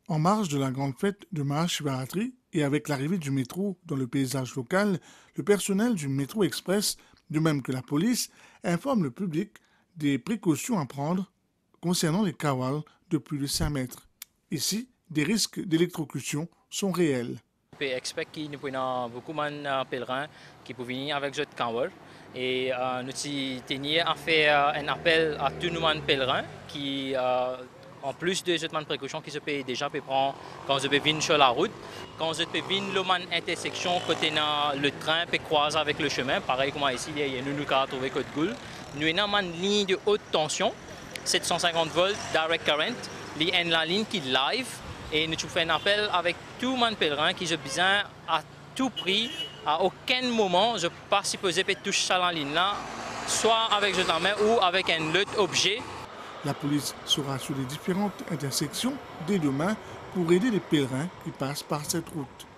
En marge de la grande fête de Mahashivaratri et avec l'arrivée du métro dans le paysage local, le personnel du métro express, de même que la police, informe le public des précautions à prendre concernant les kawals de plus de 5 mètres. Ici, des risques d'électrocution sont réels. On peut expecter qu'il y a beaucoup de pèlerins qui peuvent venir avec cette kawal. Et nous tenons à faire un appel à tous les pèlerins qui, en plus de cette précaution qui se peut déjà prendre quand je viens sur la route, quand je viens à l'intersection côté le train peut croiser avec le chemin, pareil comme ici, il y a nous qui trouvé Côte Goule. Nous avons une ligne de haute tension, 750 volts direct current, la ligne qui live. Et nous faisons un appel avec tout le monde pèlerin qui a besoin à tout prix, à aucun moment, je ne peux pas supposer de toucher la ligne là, soit avec la main ou avec un autre objet. La police sera sur les différentes intersections dès demain pour aider les pèlerins qui passent par cette route.